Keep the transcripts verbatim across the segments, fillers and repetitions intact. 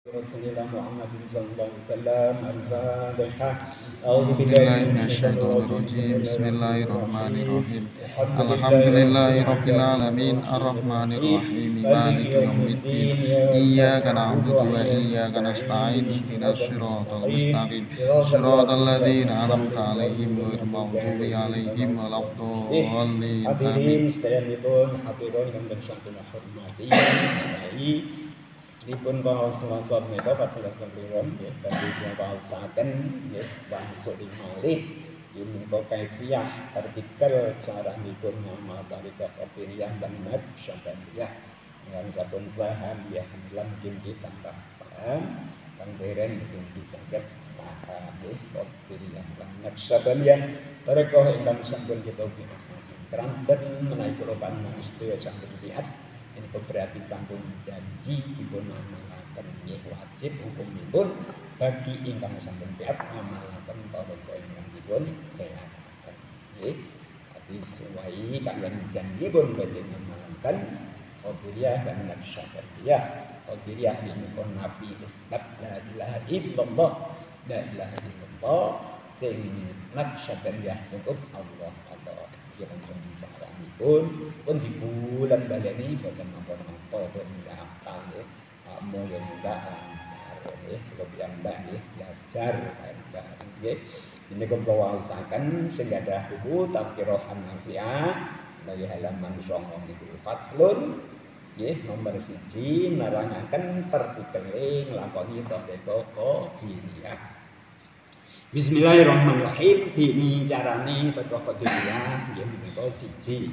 Rasulullah Muhammad sallallahu alaihi wasallam. Al-Fatihah. A'udzu billahi minasyaitonir rajim. Bismillahirrahmanirrahim. Alhamdulillahi rabbil alamin arrahmanir rahim maliki yaumiddin iyyaka na'budu wa iyyaka nasta'in ihdinas siratal mustaqim siratal ladzina an'amta 'alaihim ghairil maghdubi 'alaihim waladdallin. Hadirin sedherekipun hadirin ingkang sampun hormati sedaya dipun pawaos-waos menika pasulasan kliwon nggih badhe diwaosaken nggih bangsa malih menika kaifiah artikel caranipun ngamal tarikat qadiriyah dan naqsyabandiyah ngangkapun paham ya lan kinki tambah paham kang dereng mungkin saged paham nggih qadiriyah lan naqsyabandiyah tarekah ingkang sampun kita keranten menawi kula panjenengan sedaya sampun lihat ini berarti sampun janji dipun amalaken nggih wajib hukumipun bagi ingkang sampun lihat amalaken tarekah ingkang dipun telahaken nggih dadi sesuai kaliyan janjipun badhe amalaken qadiriyah dan naqsyabandiyah. Qadiriyah menika nafi isbat la ilaha illallah la ilaha illallah sing naqsyabandiyah cukup Allah Allah kira-kira bicaranipun pun dibulan baleni boten napa-napa pun apal nggih moyo ndak lancar nggih kula piyambak nggih belajar nggih menika kula waosaken sing gadah buku Tafsirul Nafi'ah dari halaman sanga niku faslun nggih nomor siji nerangaken partikele nglakoni tarekah qadiriyah. Bismillahirrahmanirrahim. Ini carane tarekah qadiriyah nggih menika siji.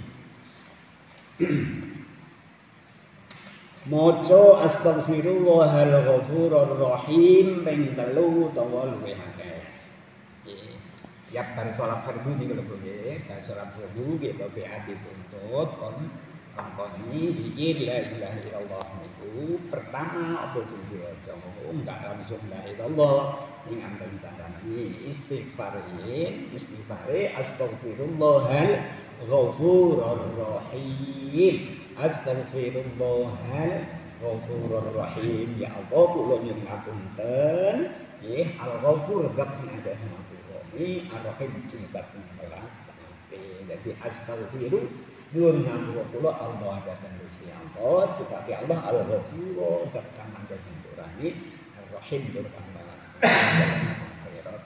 Maca astaghfirullahal ghafurur rahim ping telu utawa luwih akeh. Nggih. Tiap bar salat fardu niku lho nggih, bar salat fardu nggih bae ati tuntut kon lakoni zikir la ilaha illallah niku pertama apa sing diwaca enggak langsung la ilallah ning anten carane istighfarin istighfare astaghfirullahal ghafurur rahim astaghfirullahal ghafurur rahim ya Allah kula nyuwun ngapunten nggih al ghafur zat sing akeh ngapura iki ar-rahim sing zat sing welas dadi astaghfiru nyuwun ngampura kula Allah dhateng Gusti Allah sebab Allah al-ghafur zat kang mandheng nyepurani ar-rahim tur kang balas akhirat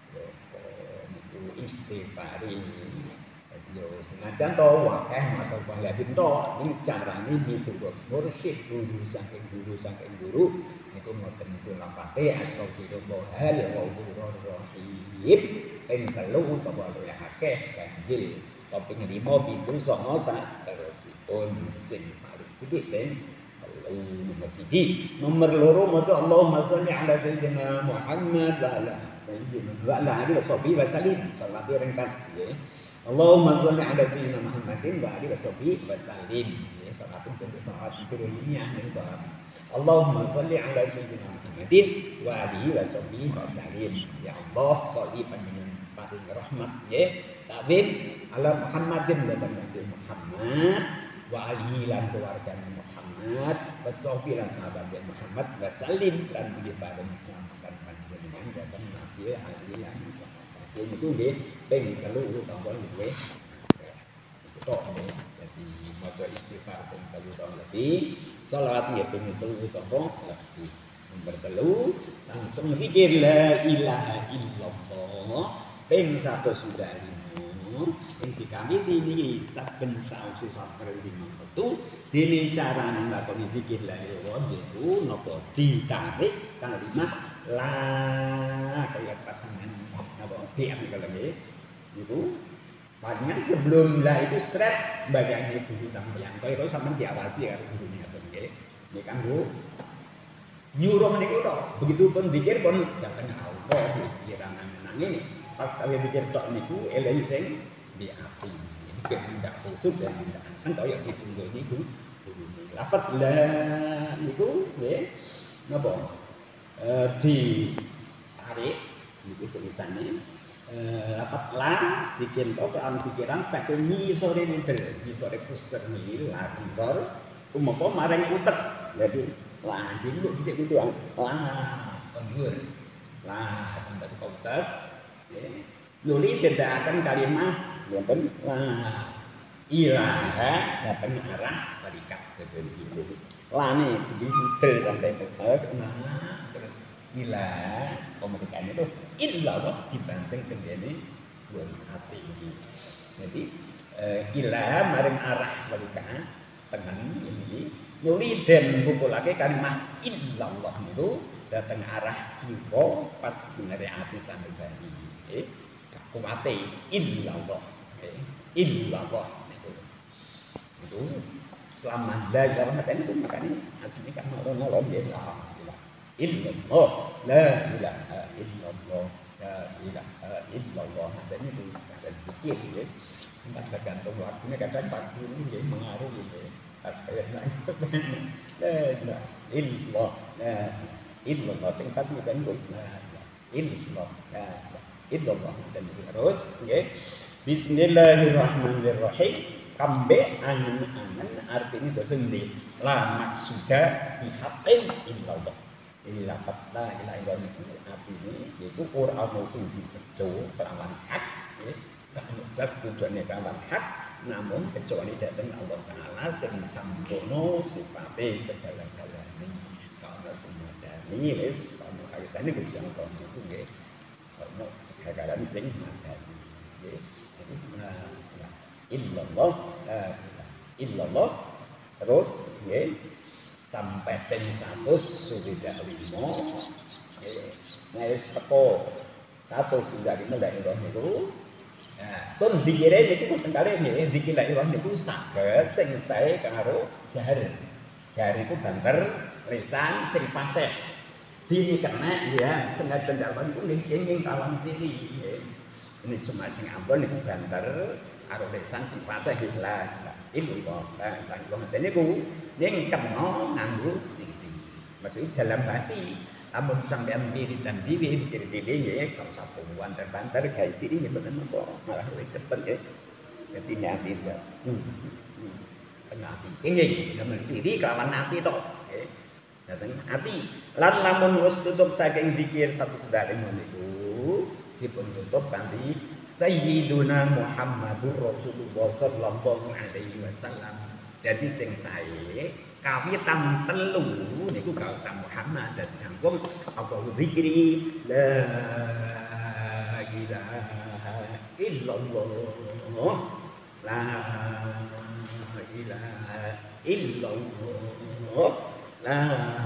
niku istighfari yo senajan to akeh masal balabin to ning carane miturut mursyid guru saking guru saking guru niku ngoten niku lapate astaghfirullahal ghafurur rahim ing telu utawa luwih akeh ganjil kaping lima pitu sanga saterusipun sing paling sithik ben nomor siji nomor loro maca Allahumma sholli ala sayyidina Muhammad wa ala sayyidina wa ala alihi washabihi wasallim salawat ringkas ya Allahumma sholli ala sayyidina Muhammadin wa alihi washabihi wasallim ya salawat untuk salawat turunnya ya salawat Allahumma sholli ala sayyidina Muhammadin wa alihi washabihi wasallim ya Allah sholli panjenengan paring rahmat ya takbir ala Muhammadin wa Nabi Muhammad wa alihi lan keluargane Muhammad washabihi lan sahabat Muhammad wasallim lan mugi paring selamatkan panjenengan dhateng Nabi alihi lan sahabat niku nggih ping telu utawa luwih tok nggih dadi maca istighfar ping telu utawa lebih selawat nggih ping telu utawa lebih nomor telu langsung zikir la ilaha illallah ping satu sudah lima ing dikami ini saben sausi sabar lima metu dene cara nglakoni zikir la ilaha niku napa ditarik kalimat la kaya pasangan napa piye kalau nggih niku panjenengan sebelum la itu sret bagane guru sampeyan kaya kok sampeyan diawasi karo gurune ngoten nggih nggih kanggo nyuruh niku to begitu pun zikir pun dateng Allah pikiran nang ini pas kalian pikir tok niku eleng sing di ati iki ndak khusus dan ndak kan kaya ditunggu niku lapat la niku nggih napa eh di tarik niku tulisannya eh lapat la bikin tok an pikiran saking ngisore niku ngisore puster niku la ngisor umpama maring utek jadi Lah dulu kita itu lah pendur. Lah sampai ke Ustaz. Nuli tidak akan kalimat wonten lah ilaha datang arah barikat seperti lane jadi detail sampai ke nah terus ilah komunikasinya itu illallah dibanding kendene buat hati ini jadi ilah maring arah barikat tengen ini nuli dan buku lagi kalimat illallah itu datang arah kiwa pas benere ati sampai bali eh kuwate illallah eh illallah itu itu selama la ilaha itu makanya aslinya kan nolong ya la illallah la ilaha illallah la ilaha illallah dan itu cara pikir ya enggak tergantung waktunya kadang waktu ini jadi mengaruhi ya pas kayak la ilaha illallah la illallah sing pas kan la illallah la illallah dan terus ya bismillahirrahmanirrahim kambe angen-angen artinya itu sendiri la maksuda bihaqqin illallah ini lapat la ilaha illallah itu artinya yaitu Quran sing disejo kelawan hak ya das tujuannya kelawan hak namun kecuali datang Allah Ta'ala sing sampurna sifate segala-galanya kalau semua dari wis kalau kaitannya Gusti Allah itu nggih ono segala sing madani nggih jadi nah illallah illallah terus nggih sampai ping seratus sudah lima nggih nah wis teko satu sudah lima la ilaha niku nah tun dikire niku mboten kalih nggih dikira ilaha niku saged sing sae karo jar jar iku banter lisan sing fasih dini karena ya sengaja dalam itu ingin kawan sini ini cuma sing ambon itu banter karo lisan sing fasih lah ini kok lah kok ngene niku ning kena nganggo sini maksud dalam hati amun sampean diri dan diri diri diri ya kalau satu banter-banter gawe sini bener kok malah luwih cepet ya jadi nanti ya nanti ingin dalam sini kawan nanti tok datang hati lan lamun wis tutup saking zikir satu sedaya niku dipun tutup kanthi sayyiduna Muhammadur Rasulullah sallallahu alaihi wasallam jadi sing sae kawitan telu niku gak usah Muhammad dadi langsung apa zikri la ilaha illallah la ilaha illallah la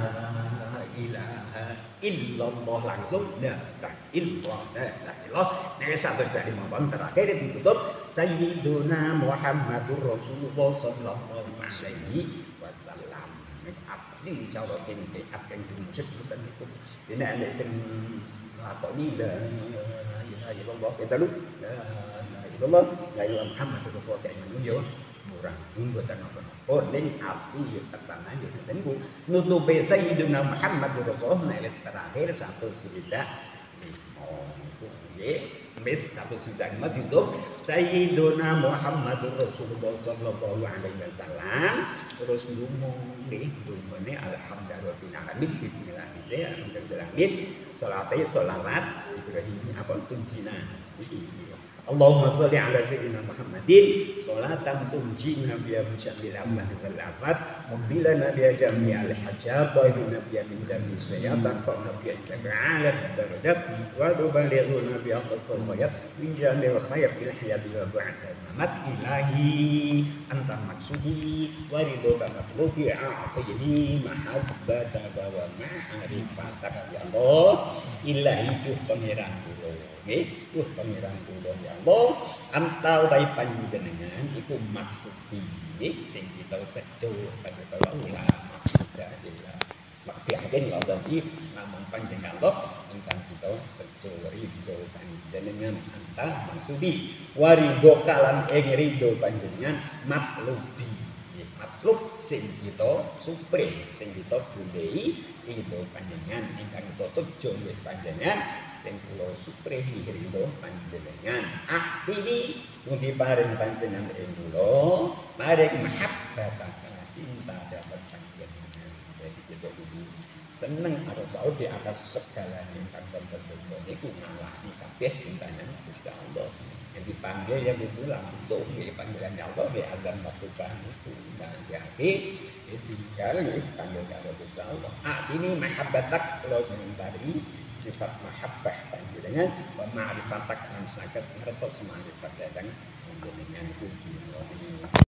ilaha illallah langsung la illallah la ilah nek satu dari mawon terakhir ditutup sayyiduna Muhammadur Rasulullah sallallahu alaihi wasallam asli cara kene akan disebutkan itu dene nek sing lakoni la ilaha illallah kita lu la ilaha illallah la ilaha Muhammadur Rasulullah kayak yo murah mboten apa-apa ning asli yo tetangan yo niku nutupe sayyiduna Muhammadur Rasulullah nek terakhir satu sudah oh nggih wis satu sudah mah ditutup sayyiduna Muhammadur Rasulullah sallallahu alaihi wasallam terus ndonga nggih ndongane alhamdulillahirabbil alamin bismillahirrahmanirrahim salate salawat Ibrahim apa tunjina iki Allahumma sholli ala sayyidina Muhammadin sholatan tunjina biya min syarril amali wal afat mubbilana biya jami'al hajat wa inna biya min jami'is sayyi'at fa biya jami'al darajat wa tuballighuna biya aqsal ghayat min jami'il khair bil hayati wa ba'da mamat ilahi anta maksudi wa ridha matlubi a'tini mahabbata wa ma'rifatak ya Allah ilahi tu pangeran kula nggih tuh pangeran kula ya Allah anta utawi panjenengan iku maksudi sing kita sejo pada kula maksud adalah maksudnya Allah di namun panjenengan Allah ingkang kita sejo ridho panjenengan anta maksudi waridho kalan ing ridho panjenengan matlubi matlub sing kita supreme sing kita goleki ridho panjenengan ingkang kita tuju panjenengan sing kula suprehi ridho panjenengan akhiri mugi paring panjenengan ing kula paring mahabbat cinta dapat panjenengan jadi kudu seneng atau tahu di atas segala ingkang tertentu niku ngalahni kabeh cintanya Gusti Allah. Yang dipanggil yang itu langsung ya panggilan Allah ya azan melakukan itu dan jadi tinggal ya panggil karo Gusti Allah. Ah ini mahabbatak kalau mengendari sifat mahabbah panjenengan wa ma'rifatak lan saged ngertos ma'rifat datang panjenengan kunci